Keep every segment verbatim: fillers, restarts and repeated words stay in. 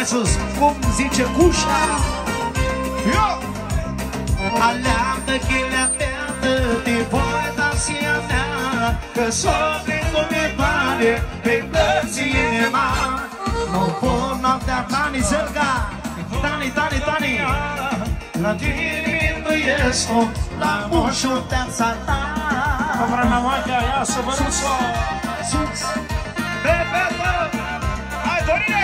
sus, cum zice cușa. Eu! Aleargă chilea beată, te voi da și a mea, că sopri cu mi-e pe plăți inima. Nu pot noaptea, Tani Zerga, Tani, Tani, Tani. La tine mi-nduiesc la moșul teața ta. Vremea Maghia, ia să vă râți-o! Sus! Repetă! Hai, Dorine!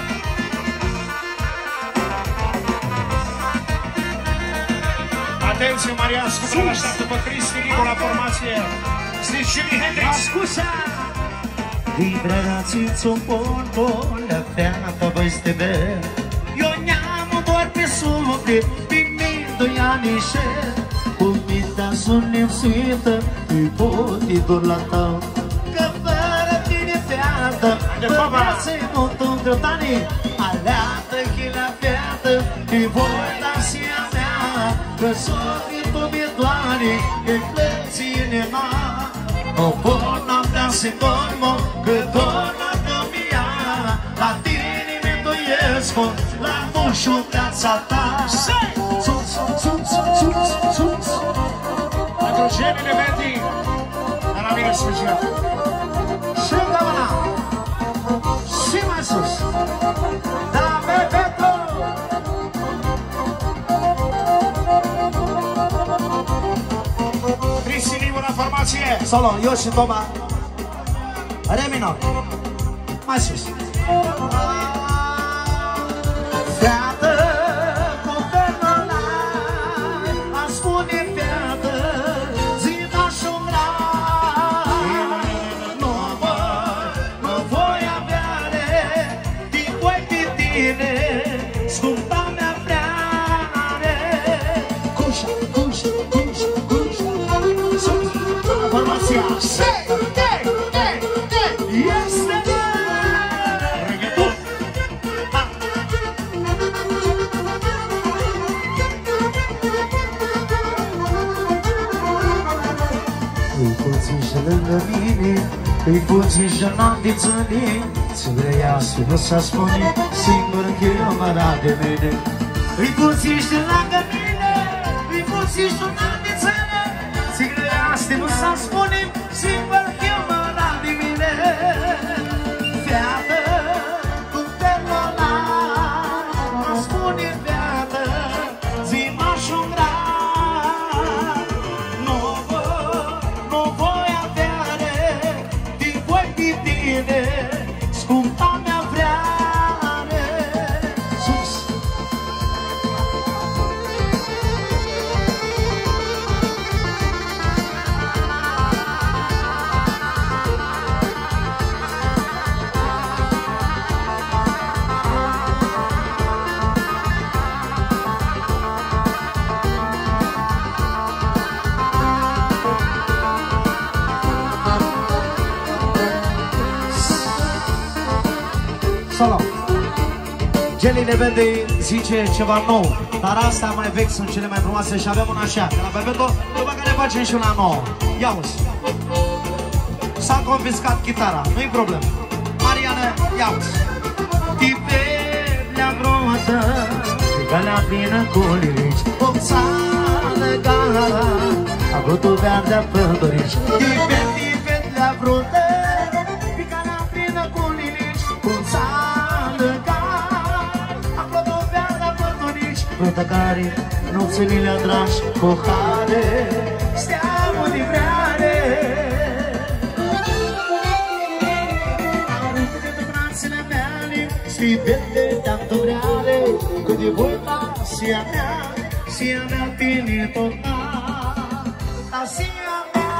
Atenție, Maria Scupra, așteaptă pe Cristi Nicu la formație. Zici Jimi Hendrix. Scusa! Vibrații-ți un bun, bun, la feata voi ste ver. Eu ne-am doar pe suflet, din mii doi ani și umita sunt lipsită, îi pot îi dor la tău. Că fără tine, feată, băgați-i multul grătanii. Aleată-i la feată, îi voi da și a mea, că sufletul mi-e doare, îi plăți inima. Nu pot noaptea să dormă, că dor noaptea mi-a. La tine mi-ndoiesc, la moșul viața ta. Sus, sus, sus, sus. Pentru genile Veti, de la mine special. Și de mâna, și mai sus. De la Bebeto. Cristi Nicu la formație. Solo, eu și Toma. Re minor. Mai sus. Feată, cu pernul ăla, aș spune feată, zi-mă și-umra. Nu mă, nu voi avea-le, din voi pe tine, scumpa mea vreare. Cușa, cușa, cușa, cușa, sus, formația. Lângă mine, îi puțin jenant de țări, să grăiască, nu s-a spune, singur eu mă rad de mine. Îi puțin de lângă mine, îi puțin jenant de țări, să grăiască, nu s-a spune, singur eu mă rad de mine. Feată, cu pernul ăla, mă spune feată, zi-mă și-umra. Scumpa mea vreare. Sus. Solo. Gelile Verde zice ceva nou, dar astea mai vechi sunt cele mai frumoase și avem una așa, de la Bebeto, după care facem și una nouă. Ia-uzi. S-a confiscat chitara, nu-i problemă. Mariană, ia-uzi. Tipelea groată, calea plină cu lirici, popțană gara, avutul verde-a pădurici. Tipel, tipelea groată, calea plină cu lirici, popțană gara, avutul verde-a pădurici. Frută care nopțenile adrași cu hare, steamă de vreare. Și vede tanto vreale, că de volta și a mea, și a mea tine tot da, dar și a mea.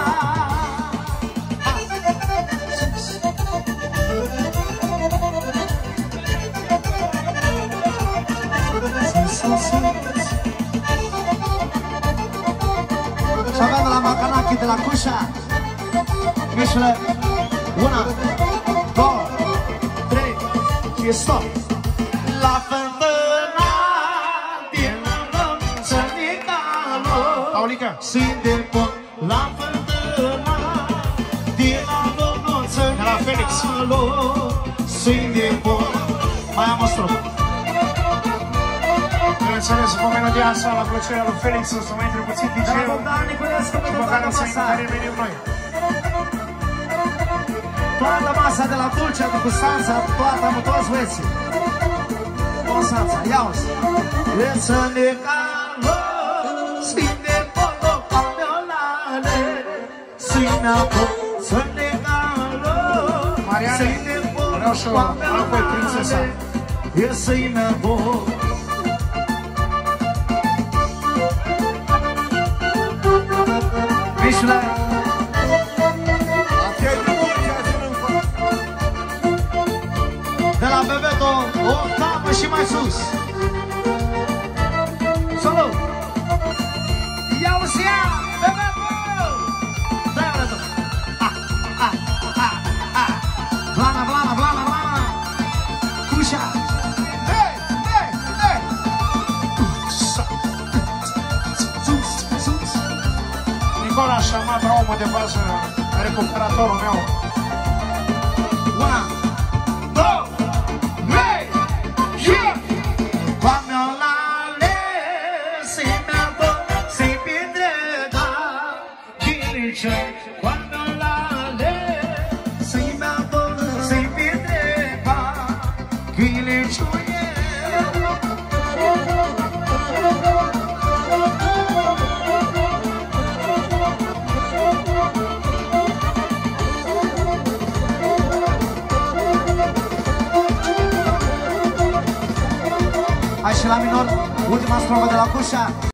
Și avem de la Macanachi, de la Cușa, Mișule, una, două, trei, și stop! La fântâna din anunță Nicalo, Paulica, Sinde pot la fântâna din anunță Nicalo, Sinde pot Mai am o strofă. Bineînțeles, cu melodia asta, la plăcerea lui Felix, o să mai intre puțin D J-ul și după care o să intervenim noi. Toată masa de la Dulce, de cu Sanța, toată, cu toți băieții. Bun, Sanța, ia-o-ți. E să ne cală, sine polo, cameolale, sine polo, să ne cală, sine polo, cameolale, e sine polo. Mișule! De la Bebeto, o octavă și mai sus. Solo! Ia-o-ți ia! Bebeto! Dai-o rădă! Ah, ah, ah, ah! Blana, blana, blana, blana! Cușa! Hei, hei, hei! Nicola Șamata, omul de bază, recuperatorul meu. Una! Cuando la ley se me adora, se me trepa, que le chuye. Hai și la minor, ultima strofă de la Cușa.